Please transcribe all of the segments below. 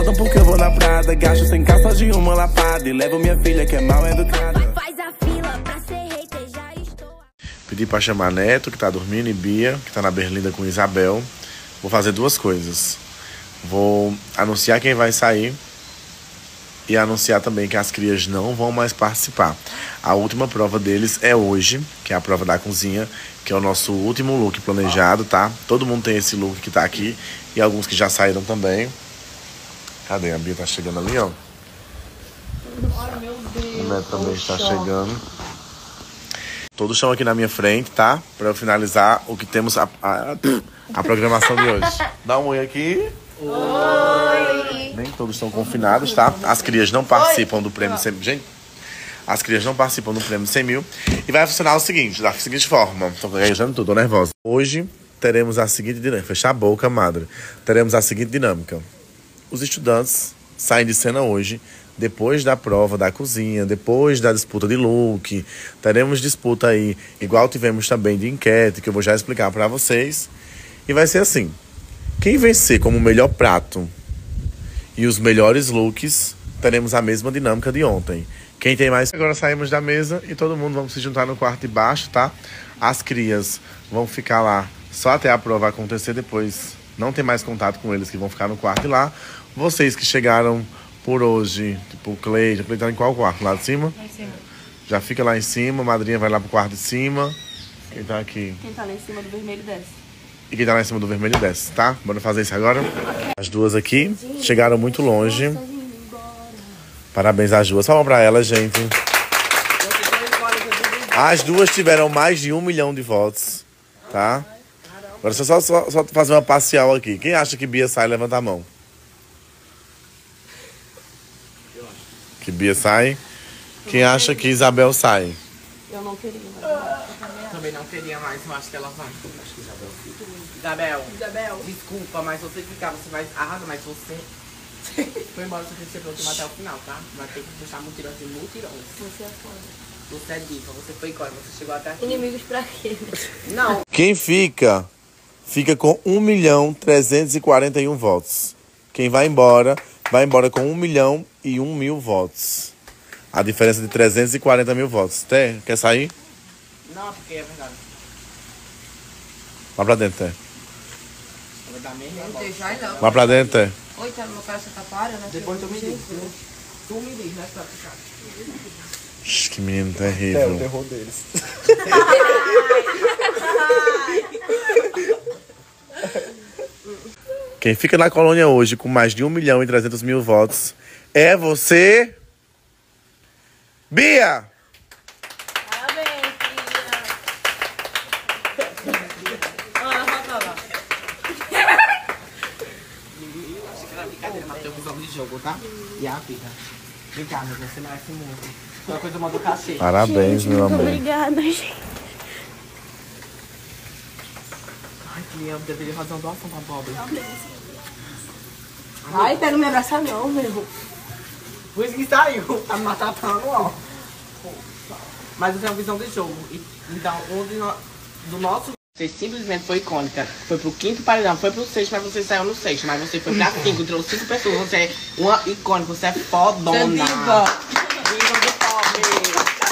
rodam porque eu vou na Prada. Gasto sem calça de uma lapada e levo minha filha que é mal educada. Faz a fila pra ser hater, já estou. Pedi pra chamar Neto, que tá dormindo, e Bia, que tá na Berlinda com Isabel. Vou fazer duas coisas. Vou anunciar quem vai sair e anunciar também que as crias não vão mais participar. A última prova deles é hoje, que é a prova da cozinha, que é o nosso último look planejado, tá? Todo mundo tem esse look que tá aqui e alguns que já saíram também. Cadê? A Bia tá chegando ali, ó. Ai, meu Deus. O Neto também está chegando. Todos estão aqui na minha frente, tá? Pra eu finalizar o que temos a programação de hoje. Dá um oi aqui. Oi. Nem todos estão confinados, tá? As crias não participam do prêmio 100 mil. Gente, as crias não participam do prêmio 100 mil. E vai funcionar o seguinte, da seguinte forma. Tô gaguejando tudo, tô nervosa. Hoje teremos a seguinte dinâmica. Fechar a boca, madre. Teremos a seguinte dinâmica. Os estudantes saem de cena hoje, depois da prova da cozinha, depois da disputa de look. Teremos disputa aí, igual tivemos também de enquete, que eu vou já explicar pra vocês. E vai ser assim. Quem vencer como o melhor prato e os melhores looks, teremos a mesma dinâmica de ontem. Quem tem mais... Agora saímos da mesa e todo mundo vamos se juntar no quarto de baixo, tá? As crias vão ficar lá só até a prova acontecer, depois não tem mais contato com eles, que vão ficar no quarto e lá. Vocês que chegaram por hoje, tipo o Cleide tá em qual quarto? Lá de cima? Lá em cima. Já fica lá em cima, a madrinha vai lá pro quarto de cima. Quem tá aqui? Quem tá lá em cima do vermelho desce. E quem tá lá em cima do vermelho desce, tá? Bora fazer isso agora? As duas aqui chegaram muito longe. Parabéns às duas. Palma pra elas, gente. As duas tiveram mais de 1 milhão de votos, tá? Agora só fazer uma parcial aqui. Quem acha que Bia sai, levanta a mão. Que Bia sai. Quem acha que Isabel sai? Eu não queria. Também não queria mais, eu acho que ela vai. Acho que Isabel fica. Isabel, desculpa, mas você ficar, você vai arrasar, mas você foi embora, você recebeu o último até o final, tá? Vai ter que puxar mutirões e mutirões. Você é foda. Você é diva, você foi embora, você chegou até aqui. Inimigos pra quê? Não. Quem fica com 1.341.000 votos. Quem vai embora com 1.001.000 votos. A diferença de 340.000 votos. Quer sair? Não, porque é verdade. Vai pra dentro, Té. Vai dar mesmo Não agora. deixa aí não. Vai pra dentro, Té. Oi, tá no meu cara, você tá parando, né? Depois tu me diz. Tu me diz, né, pra ficar. Que menino terrível. É o terror deles. Quem fica na colônia hoje com mais de 1.300.000 votos é você, Bia! Parabéns, Achei que era brincadeira, mas tem um visão de jogo, tá? E a vida. Vem cá, meu, você merece muito. Qualquer coisa manda o cachê. Parabéns, meu amor. Obrigada, gente. Ai, que eu deveria fazer uma doação pra pobre. Ai, quero me abraçar não, meu. Por isso que saiu, tá me matando, ó. Mas eu tenho uma visão de jogo. Então, do nosso... Você simplesmente foi icônica. Foi pro 5º paredão, foi pro 6º, mas você saiu no 6º. Mas você foi pra 5, entrou 5 pessoas. Você é uma icônica, você é fodona. Você é diva. Diva do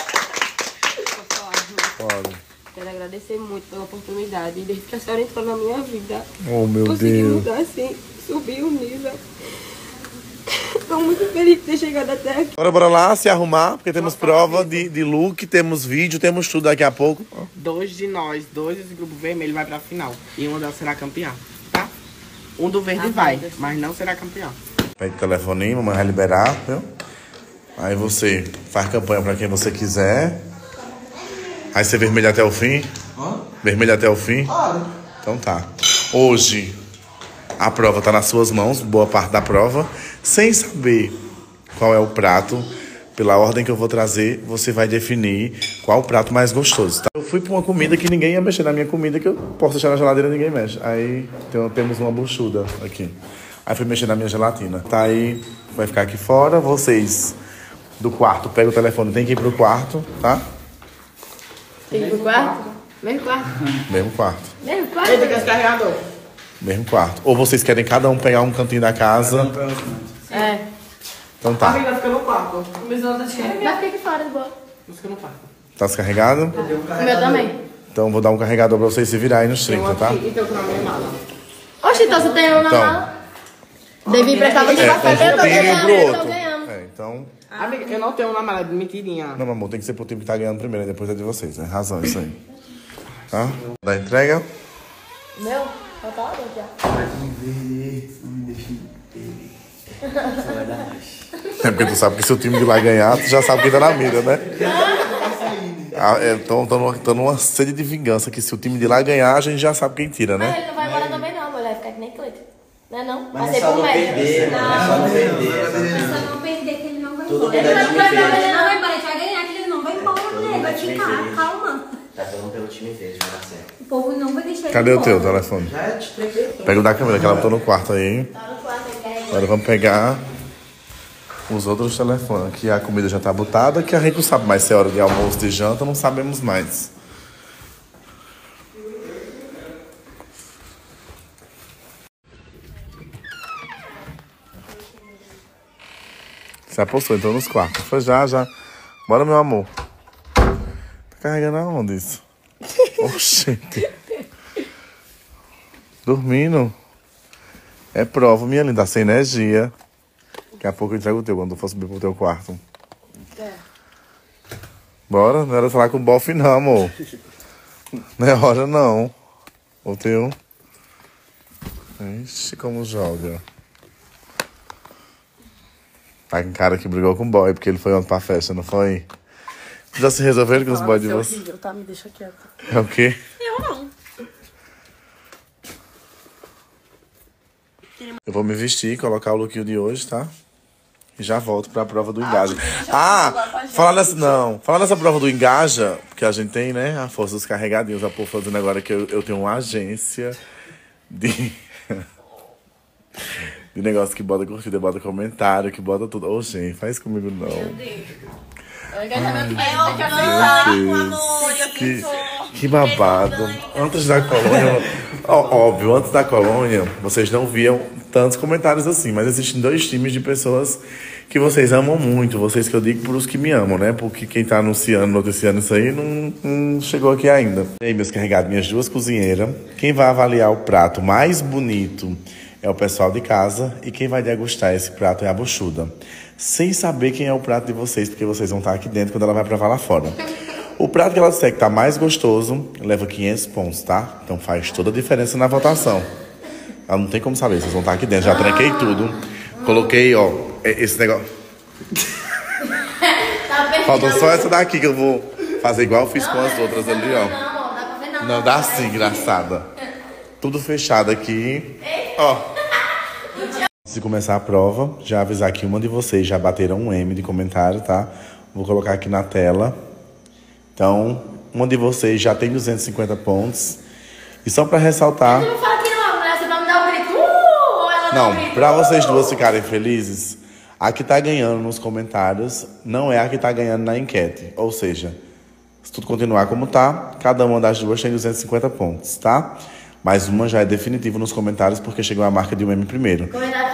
pobre. Pode. Quero agradecer muito pela oportunidade. Desde que a senhora entrou na minha vida, Oh, meu consegui Deus. mudar assim, subir o nível. Estou muito feliz de ter chegado até aqui. Agora bora lá se arrumar, porque temos prova de look, temos vídeo, temos tudo daqui a pouco. 2 de nós, 2 desse grupo vermelho vai pra final. E uma delas será campeã, tá? Um do verde vai, mas não será campeão. Pega o telefoninho, mamãe vai liberar, viu? Aí você faz campanha pra quem você quiser. Aí você vermelha até o fim? Vermelha até o fim? Então tá. Hoje a prova tá nas suas mãos, boa parte da prova. Sem saber qual é o prato, pela ordem que eu vou trazer, você vai definir qual o prato mais gostoso, tá? Eu fui pra uma comida que ninguém ia mexer na minha comida, que eu posso deixar na geladeira e ninguém mexe. Aí temos uma buchuda aqui. Aí fui mexer na minha gelatina. Tá aí, vai ficar aqui fora. Vocês do quarto, pega o telefone, tem que ir pro quarto, tá? Tem que ir pro quarto? Mesmo quarto? Mesmo quarto. Mesmo quarto? Eita, que é esse carregador. Mesmo quarto. Ou vocês querem cada um pegar um cantinho da casa É. Então tá. Amiga, fica no quarto. O meu celular tá descarregado. Vai ficar aqui fora, de boa. Fica no quarto. Tá descarregado? O meu também. Então vou dar um carregador pra vocês se virarem nos 30, tá? E teu na minha mala. Oxe, então você tem um na Então. mala? Devi emprestar pra você. Um Eu tô time pro ganhando, eu tô outro. ganhando. Então... Amiga, eu não tenho na mala, mentirinha. Não, meu amor, tem que ser pro time que tá ganhando primeiro, e depois é de vocês, né? Razão, isso aí. Tá? Da entrega? Meu? Falta lá dentro já. É porque tu sabe que se o time de lá ganhar, tu já sabe quem tá na mira, né? Tô numa sede de vingança, que se o time de lá ganhar, a gente já sabe quem tira, Mas né? ele não vai embora também não, mulher. Vai ficar que nem Cleiton. Não é não? Mas Passei é só por não médico. perder, mano. É só não perder. É só não perder que ele não vai Todo embora. mundo é time verde. Ele não vai embora, a gente vai ganhar, que ele não vai embora, Todo mulher. mundo é Vai time ficar, verde. calma. Tá todo mundo pelo time verde, vai dar certo. O povo não vai deixar ele Cadê o teu embora. telefone? Já te entreguei. Pega o da Camila, que ela botou no quarto aí. Tá no quarto, ele carregou. Agora vamos pegar os outros telefones. Aqui a comida já tá botada, que a gente não sabe mais se é hora de almoço, de janta, não sabemos mais. Se apostou então nos quartos. Foi já. Bora, meu amor. Tá carregando aonde isso? Oxente. Dormindo. É prova, minha linda, sem energia. Daqui a pouco eu entrego o teu, quando eu for subir pro teu quarto. Bora? Não era falar com o bofe não, amor. Não é hora não. O teu. Ixi, como joga. Tá com cara que brigou com o boy, porque ele foi ontem pra festa, não foi? Já se resolveram com os boys de você? Horrível, tá? Me deixa quieta. É o quê? Eu não. Eu vou me vestir, colocar o lookinho de hoje, tá? E já volto pra prova do Engaja. Falar nessa prova do Engaja, porque a gente tem, né, a força dos carregadinhos. A povo fazendo agora que eu tenho uma agência de negócio que bota curtida, bota comentário, que bota tudo. Ô, gente, faz comigo não. Que babado. Antes da colônia, óbvio, antes da colônia, vocês não viam tantos comentários assim, mas existem dois times de pessoas que vocês amam muito, vocês que eu digo por os que me amam, né? Porque quem tá anunciando, noticiando isso aí, não chegou aqui ainda. E aí, meus carregados, minhas duas cozinheiras, quem vai avaliar o prato mais bonito é o pessoal de casa, e quem vai degustar esse prato é a buchuda. Sem saber quem é o prato de vocês, porque vocês vão estar aqui dentro quando ela vai provar lá fora. O prato que ela disser que tá mais gostoso, leva 500 pontos, tá? Então faz toda a diferença na votação. Ela não tem como saber, vocês vão estar aqui dentro. Já tranquei tudo. Coloquei, ó, esse negócio. Faltou só essa daqui que eu vou fazer igual eu fiz com as outras ali, ó. Não, dá pra ver não. Não, dá sim, engraçada. Tudo fechado aqui. Ó. Antes de começar a prova, já avisar que uma de vocês já bateram um M de comentário, tá? Vou colocar aqui na tela. Então, uma de vocês já tem 250 pontos. E só pra ressaltar... Não fala que não, mulher, você vai me dar um grito. Ou ela dá um Não, grito. pra vocês duas ficarem felizes, a que tá ganhando nos comentários não é a que tá ganhando na enquete. Ou seja, se tudo continuar como tá, cada uma das duas tem 250 pontos, tá? Mas uma já é definitiva nos comentários porque chegou a marca de um M primeiro.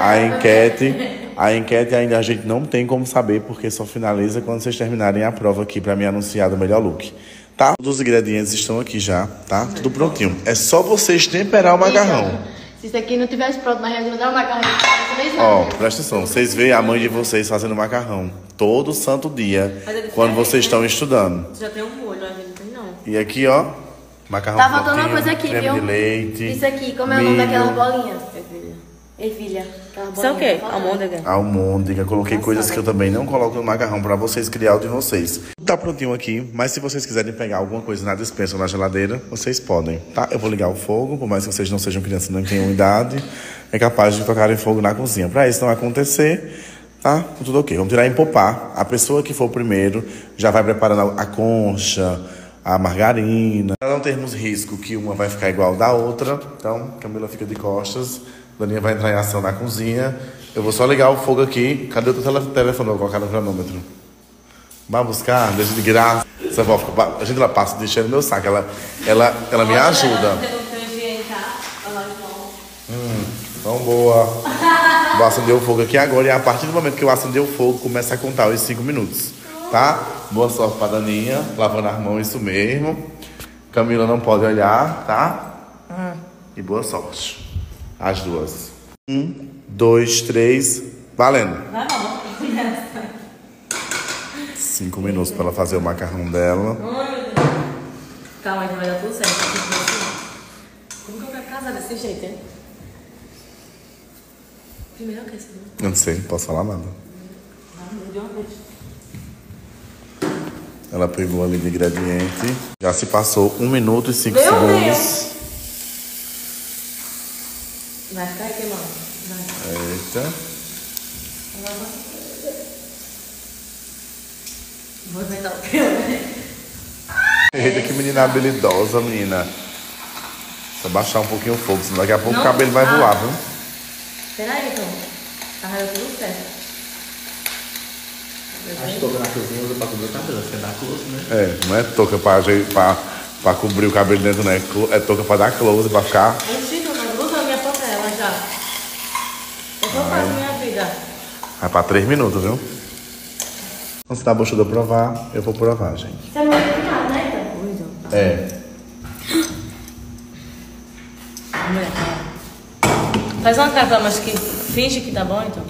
A enquete ainda a gente não tem como saber porque só finaliza quando vocês terminarem a prova aqui pra me anunciar do melhor look. Tá? Todos os ingredientes estão aqui já, tá? Tudo prontinho. É só vocês temperar o macarrão. Se isso aqui não tivesse pronto, mas eu dar um macarrão. Ó, presta atenção. Vocês veem a mãe de vocês fazendo macarrão todo santo dia quando vocês estão estudando. Já tem um molho, a gente não tem não. E aqui, ó, macarrão Tá faltando uma prontinho, coisa aqui, creme viu? de leite, Isso aqui, como é o nome milho, daquela bolinha? Ervilha. Isso é o quê? Almôndega. almôndega. Coloquei coisas que eu também não coloco no macarrão pra vocês criar o de vocês. Tá prontinho aqui, mas se vocês quiserem pegar alguma coisa na despensa ou na geladeira, vocês podem, tá? Eu vou ligar o fogo, por mais que vocês não sejam crianças e não tenham idade, é capaz de tocarem fogo na cozinha. Pra isso não acontecer, tá? Tudo ok. Vamos tirar em popar. A pessoa que for o primeiro já vai preparando a concha, a margarina. Para não termos risco que uma vai ficar igual da outra, então Camila fica de costas, Daninha vai entrar em ação na cozinha. Eu vou só ligar o fogo aqui. Cadê o teu telefone? Vou colocar no cronômetro. Vai buscar, deixa de graça. Essa avó fica, a gente ela passa deixando meu saco. Ela me ajuda. Então boa. Vou acender o fogo aqui agora e a partir do momento que eu acender o fogo, começa a contar os 5 minutos, tá? Boa sorte pra Daninha, lavando as mãos, isso mesmo. Camila não pode olhar, tá? E boa sorte. As duas. 1, 2, 3, valendo. 5 minutos pra ela fazer o macarrão dela. Calma, vai dar tudo certo. Como que eu quero casar desse jeito, hein? Primeiro que esse, né? Eu não sei, não posso falar nada. De uma vez. Ela pegou ali de ingrediente. Já se passou 1 minuto e 5 segundos. Vai ficar aqui, mano. Vai. Eita. Vou inventar o teu, né? Eita, que menina habilidosa, menina. Só baixar um pouquinho o fogo, senão daqui a pouco o cabelo vai voar, viu? Peraí, então. Tá tudo certo. As toucas na cozinha usa pra cobrir o cabelo, acho que é da close, né? É, não é touca pra cobrir o cabelo dentro, né? É touca pra dar close, pra ficar... Oxi, não usa a minha panela já. Eu vou fazer minha vida. Vai pra 3 minutos, viu? Antes da buchuda provar, eu vou provar, gente. Você não vai ficar, né, então? É. Mulher, faz uma cara, mas que finge que tá bom, então.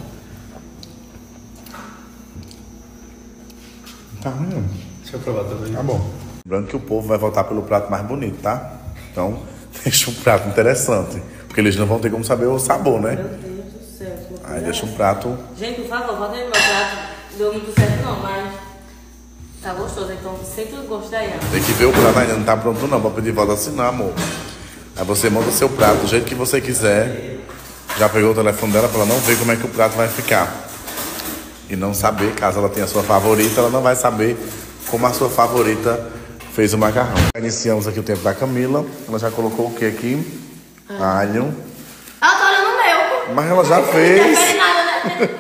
Tá ruim. Deixa eu provar também. Tá bom. Lembrando que o povo vai votar pelo prato mais bonito, tá? Então, deixa um prato interessante. Porque eles não vão ter como saber o sabor, né? Meu Deus do céu. Aí deixa um prato... Gente, por favor, votem no meu prato. Deu muito certo não, mas tá gostoso. Então, sente o gosto daí, ó. Tem que ver o prato ainda, não tá pronto não, pra pedir voto assim não, amor. Aí você monta o seu prato do jeito que você quiser. Já pegou o telefone dela pra ela não ver como é que o prato vai ficar. E não saber, caso ela tenha a sua favorita, ela não vai saber como a sua favorita fez o macarrão. Iniciamos aqui o tempo da Camila. Ela já colocou o que aqui? Alho. Ela tá olhando o meu. Mas ela já fez. Não quer nada, né?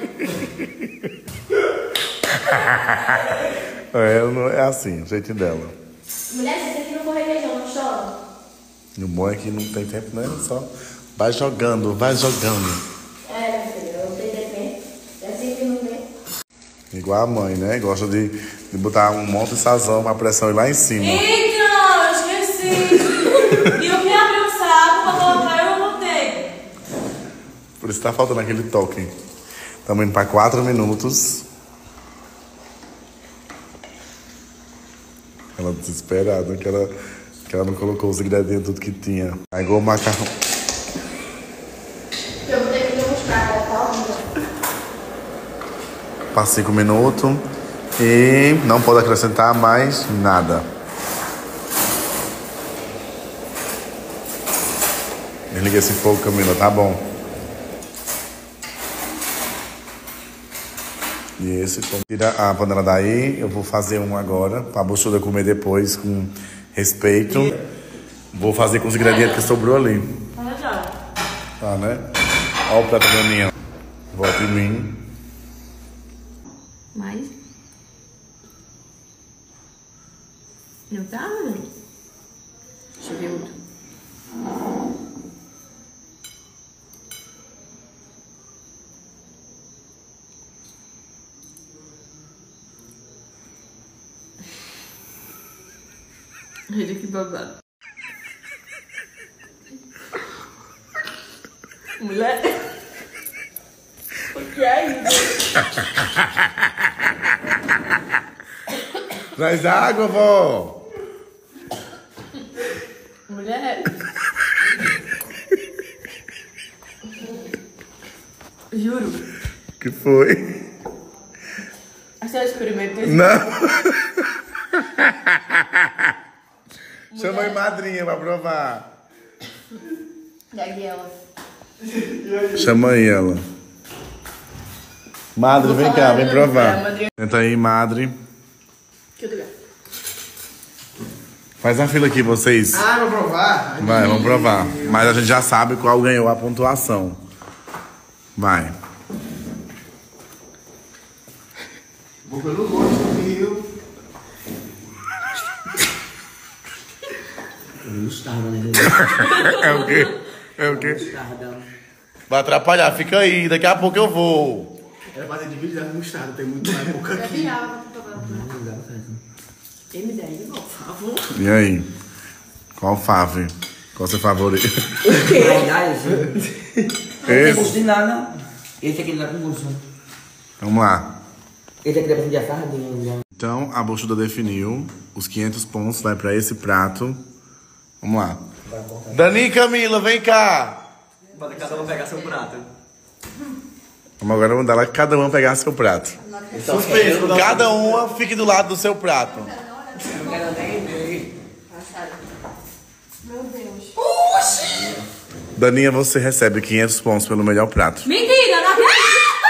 Ela não é assim, o jeitinho dela. Mulher, se você aqui não for requeijão, não chora. E o bom é que não tem tempo, né? Só vai jogando, vai jogando. É, meu filho, eu não tenho tempo. É assim que não tem. Igual a mãe, né? Gosta de botar um monte de sazão pra pressão ir lá em cima. Então, eu esqueci. E eu que abri o saco pra colocar, eu não botei. Por isso tá faltando aquele toque. Estamos indo pra 4 minutos. Ela desesperada, que ela não colocou os ingredientes tudo que tinha. Aí igual o macarrão. Eu vou ter que buscar, tá? Para 5 minutos. E não pode acrescentar mais nada. Desliga esse fogo, Camila, tá bom. E esse, tira a panela daí. Eu vou fazer um agora, pra buchuda comer depois com respeito. Vou fazer com os ingredientes que sobrou ali. Tá já. Tá, né? Olha o prato da minha. Volta em mim. Mais? Não tá, né? Deixa eu ver outro. Olha que babado. Mulher. O que é isso? Traz água, vó. Mulher. Juro. Que foi? A senhora experimentou isso? Não. Chama aí madrinha pra provar. Gaguela. Chama aí ela. Madre, vem cá, vem provar. Senta aí, madre. Que lugar? Faz a fila aqui, vocês. Ah, vou provar? Vai, vamos provar. Mas a gente já sabe qual ganhou a pontuação. Vai. Vou pelo gosto, viu? Mostarda, né? É o quê? É o quê? Mostarda. Vai atrapalhar, fica aí, daqui a pouco eu vou. Era pra ter dividido a mostarda, tem muito mais pouco aqui. M10, por favor. E aí? Qual fave? Qual seu favorito? Não gosto de nada. Esse aqui não dá com gosto. Vamos lá. Esse aqui dá pra pedir a sardinha. Então, a Bochuda definiu. Os 500 pontos vai pra esse prato. Vamos lá. Dani e Camila, vem cá. Bota cada um pegar seu prato. Vamos agora mandar lá cada uma pegar seu prato. Cada uma fique do lado do seu prato. Não quero nem ver. Meu Deus. Daninha, você recebe 500 pontos pelo melhor prato. Mentira, não acredito.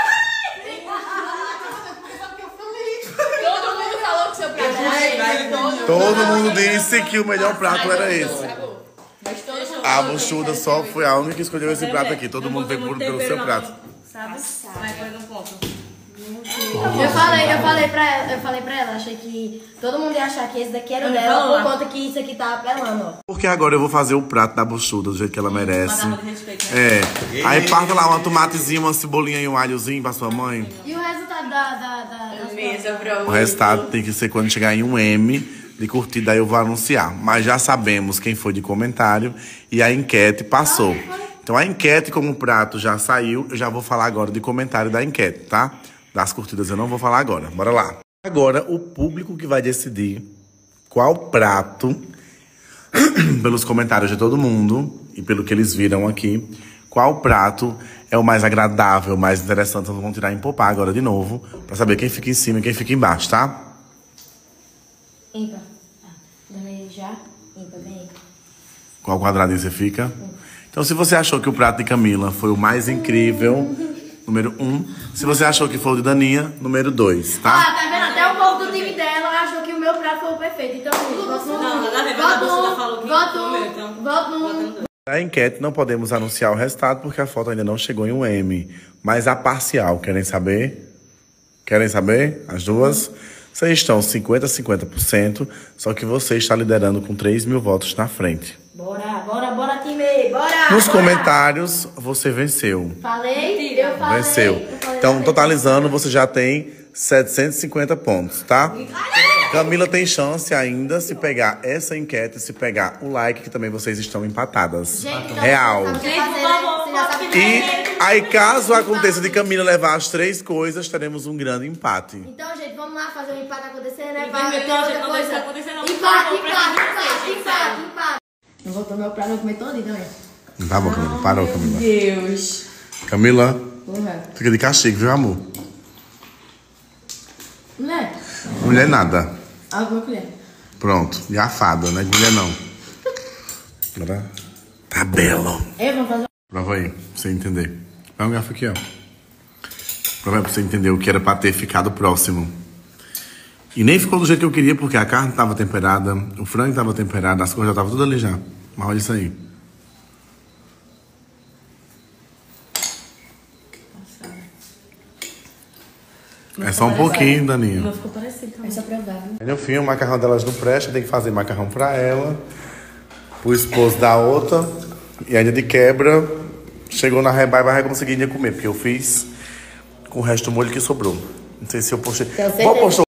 Todo mundo falou que seu prato era esse. Todo mundo disse que o melhor prato era esse. Mas todos A Bochuda só foi a única que escolheu esse prato aqui. Todo mundo veio pelo seu prato. sabe? Vai por um ponto. Eu falei pra ela, achei que todo mundo ia achar que esse daqui era o dela, por conta que isso aqui tá apelando, ó. Porque agora eu vou fazer o prato da Bochuda do jeito que ela merece. Uma de respeito, né? É. Aí parta lá uma tomatezinha, uma cebolinha e um alhozinho pra sua mãe. E o resultado das Mesa, bro. O resultado tem que ser quando chegar em um M de curtida, aí eu vou anunciar. Mas já sabemos quem foi de comentário e a enquete passou. Então a enquete, como o prato já saiu, eu já vou falar agora de comentário da enquete, tá? Das curtidas eu não vou falar agora. Bora lá. Agora, o público que vai decidir qual prato, pelos comentários de todo mundo e pelo que eles viram aqui, qual prato é o mais agradável, o mais interessante. Nós vamos tirar em popar agora de novo, pra saber quem fica em cima e quem fica embaixo, tá? Ímpar. Dona já? Ímpar, vem aí. Qual quadradinho você fica? Então, se você achou que o prato de Camila foi o mais incrível, número 1. Se você achou que foi o de Daninha, número 2, tá? Ah, tá vendo? Até o povo do time dela achou que o meu prato foi o perfeito. Então, voto no... Não, na verdade, a Bochuda falou que foi o meu, então... Voto no... A enquete não podemos anunciar o resultado porque a foto ainda não chegou em um M. Mas a parcial, querem saber? Querem saber? As duas? Vocês estão 50%, só que você está liderando com 3 mil votos na frente. Bora, time! Bora! Nos comentários, você venceu. Falei? Eu falei. Venceu. Então, totalizando, você já tem 750 pontos, tá? Camila tem chance ainda se pegar essa enquete, se pegar o like, que também vocês estão empatadas. Gente, então, Real. Você já sabe E aí, caso aconteça de Camila levar as 3 coisas, teremos um grande empate. Então, gente, vamos lá fazer o empate acontecer, né? Então, gente, não deixa acontecer, não. Empate. Não voltou meu prato, eu comer todo, também. Tá bom, Camila. Parou, Camila. Deus. Camila, Porra. fica de castigo, viu, amor? Mulher. Mulher nada. Alguma colher. Pronto. Garfada, não é de mulher não. Agora, tá belo. Eu vou fazer... Prova aí, pra você entender. Vai um garfo aqui, ó. Prova aí pra você entender o que era pra ter ficado próximo. E nem ficou do jeito que eu queria, porque a carne tava temperada, o frango tava temperado, as coisas já estavam tudo ali já. Mas olha isso aí. É só um pouquinho, Daninha. Não ficou parecido também. É só provar, viu? Aí no fim, o macarrão delas não presta, tem que fazer macarrão pra ela, pro esposo da outra, e ainda de quebra, chegou na rebai, vai conseguir ainda comer, porque eu fiz com o resto do molho que sobrou. Não sei se eu postei. Tenho certeza. Qual postou?